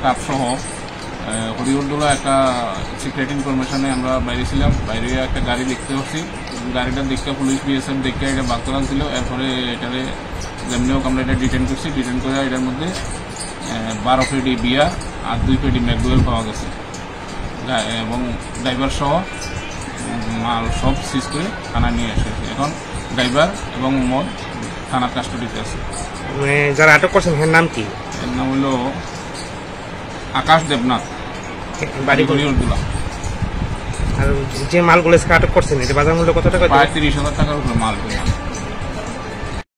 Staff সহ হরিউদ্দোলা একটা secret ইনফরমেশনে আমরা বাইরে ছিলাম। বাইরে একটা গাড়ি দেখতে পাচ্ছি, গাড়িটা দেখতে পুলিশ বিএসএফ দেখতে এটা বাগতলান ছিল। এরপরে এটারে যেমনি হোক আমরা এটা ডিটেন করছি। ডিটেন করে এটার মধ্যে 12 পেটি বিয়ার আর 2 পেটি ম্যাকডুয়েল পাওয়া গেছে এবং ড্রাইভার সহ মাল সব সিজ করে থানা নিয়ে এসেছে। এখন ড্রাইভার এবং মদ থানার কাস্টডিতে আছে। যারা আটক করছেন এর নাম কি? এর নাম হলো আকাশ দেবনাথ, বাড়ি হরিউদ্দোলা। আর যে মালগুলো আটক করছেন এটা বাজার মূল্য কত টাকা? প্রায় 30,000 টাকার উপরে মাল।